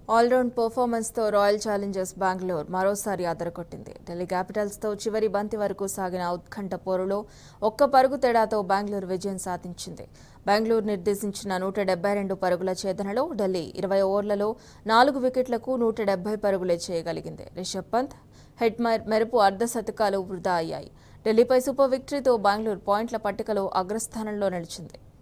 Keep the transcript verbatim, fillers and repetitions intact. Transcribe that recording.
All round performance తో Royal Challengers Bengaluru మరోసారి అదరగొట్టింది. ఢిల్లీ క్యాపిటల్స్ తో చివరి బంతి వరకు సాగిన ఉత్కంఠ పోరులో ఒక్క పరుగు తేడాతో బెంగళూరు విజయం సాధించింది. బెంగళూరు నిర్దేశించిన నూట డెబ్బై రెండు పరుగుల ఛేదనలో ఢిల్లీ ఇరవై ఓవర్లలో నాలుగు వికెట్లకు నూట డెబ్బై పరుగులే చేయగలిగింది. రిషబ్ పంత్, హెడ్ మెరుపు అర్ధ శతకాలు వృధా అయ్యాయి. ఢిల్లీపై సూపర్ విక్టరీతో బెంగళూరు పాయింట్ల పట్టికలో అగ్రస్థానంలో నిలిచింది.